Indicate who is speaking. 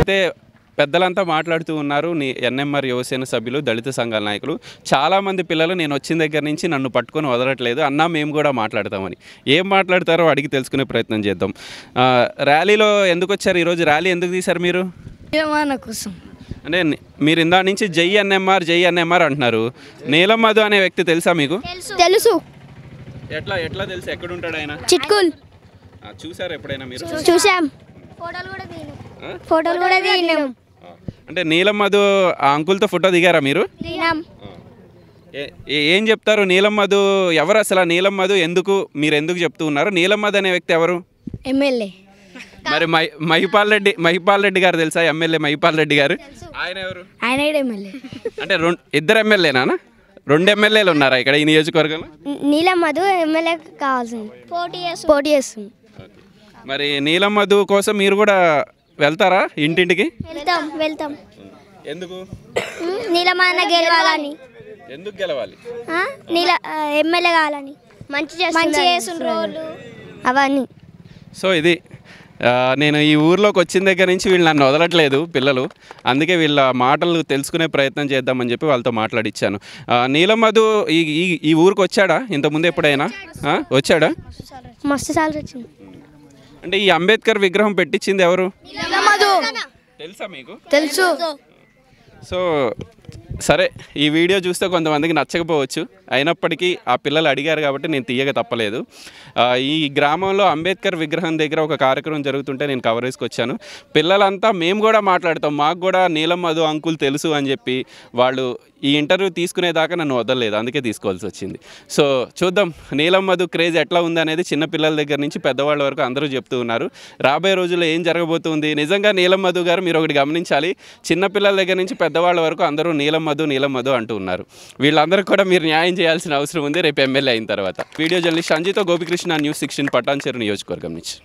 Speaker 1: అయితే పెద్దలంతా మాట్లాడుతూ ఉన్నారు. ఎన్ఎంఆర్ యువసేన సభ్యులు, దళిత సంఘాల నాయకులు, చాలామంది పిల్లలు నేను వచ్చిన దగ్గర నుంచి నన్ను పట్టుకొని వదలట్లేదు, అన్నా మేము కూడా మాట్లాడతామని. ఏం మాట్లాడతారో అడిగి తెలుసుకునే ప్రయత్నం చేద్దాం. ర్యాలీలో ఎందుకు వచ్చారు ఈరోజు? ర్యాలీ ఎందుకు తీశారు మీరు?
Speaker 2: కోసం.
Speaker 1: అంటే మీరు ఇందా నుంచి జై ఎన్ఎంఆర్ అంటున్నారు. నీలం మధు అనే వ్యక్తి తెలుసా మీకు?
Speaker 2: తెలుసు.
Speaker 1: ఎట్లా తెలుసు? ఎక్కడ ఉంటాడు ఆయన?
Speaker 2: చిట్కూల్.
Speaker 1: చూసారు ఎప్పుడైనా మీరు?
Speaker 2: చూసాం, ఫోటోలు కూడా దిగాం.
Speaker 1: అంటే నీలం మధు ఆ అంకుల్తో ఫోటో దిగారా మీరు? ఏం చెప్తారు? నీలం మధు ఎవరు అసలు? నీలం మధు మీరు ఎందుకు చెప్తూ ఉన్నారు? నీలం మధు అనే వ్యక్తి ఎవరు?
Speaker 2: ఎమ్మెల్యే.
Speaker 1: మరి మహిపాల్ రెడ్డి గారు తెలుసా? ఎమ్మెల్యే మహిపాల్ రెడ్డి గారు. ఆయన ఎవరు?
Speaker 2: ఆయన ఎమ్మెల్యే.
Speaker 1: అంటే ఇద్దరు ఎమ్మెల్యేనా? 2 ఎమ్మెల్యేలు ఉన్నారా ఇక్కడ ఈ నియోజకవర్గంలో?
Speaker 2: నీలం మధు ఎమ్మెల్యే కావాల్సింది, పోటీ చేస్తుంది.
Speaker 1: మరి నీలం మధు కోసం మీరు కూడా వెళ్తారా ఇంటింటికి?
Speaker 2: వెళ్తాం.
Speaker 1: ఎందుకు?
Speaker 2: నీలమాన గెలవాలని.
Speaker 1: ఎందుకు గెలవాలి?
Speaker 2: ఎమ్మెల్యే కావాలని, మంచి చేసిన రోజులు అవన్నీ.
Speaker 1: సో ఇది నేను ఈ ఊర్లోకి వచ్చిన దగ్గర నుంచి వీళ్ళు నన్ను వదలట్లేదు పిల్లలు, అందుకే వీళ్ళ మాటలు తెలుసుకునే ప్రయత్నం చేద్దామని చెప్పి వాళ్ళతో మాట్లాడిచ్చాను. నీలం మధు ఈ ఊరికి వచ్చాడా ఇంతకుముందు ఎప్పుడైనా? వచ్చాడా?
Speaker 2: మస్తు సార్లు వచ్చింది.
Speaker 1: అంటే ఈ అంబేద్కర్ విగ్రహం పెట్టించింది ఎవరు? తెలుసా మీకు?
Speaker 2: తెలుసు.
Speaker 1: సో సరే, ఈ వీడియో చూస్తే కొంతమందికి నచ్చకపోవచ్చు, అయినప్పటికీ ఆ పిల్లలు అడిగారు కాబట్టి నేను తీయక తప్పలేదు. ఈ గ్రామంలో అంబేద్కర్ విగ్రహం దగ్గర ఒక కార్యక్రమం జరుగుతుంటే నేను కవరేజ్కి వచ్చాను. పిల్లలంతా మేము కూడా మాట్లాడతాం, మాకు కూడా నీలం మధు అంకుల్ తెలుసు అని చెప్పి వాళ్ళు ఈ ఇంటర్వ్యూ తీసుకునేదాకా నన్ను వదలలేదు, అందుకే తీసుకోవాల్సి వచ్చింది. సో చూద్దాం నీలం మధు క్రేజ్ ఎట్లా ఉంది అనేది చిన్నపిల్లల దగ్గర నుంచి పెద్దవాళ్ళ వరకు అందరూ చెప్తూ ఉన్నారు. రాబోయే రోజుల్లో ఏం జరగబోతుంది? నిజంగా నీలం మధు గారు మీరు ఒకటి గమనించాలి, చిన్నపిల్లల దగ్గర నుంచి పెద్దవాళ్ళ వరకు అందరూ నీలం మధు అంటూ ఉన్నారు. వీళ్ళందరికీ కూడా మీరు న్యాయం చేయాల్సిన అవసరం ఉంది రేపు ఎమ్మెల్యే అయిన తర్వాత. వీడియో జర్నలిస్ట్ సంజయ్తో గోపికృష్ణ, News16 పటాన్చెరు నియోజకవర్గం నుంచి.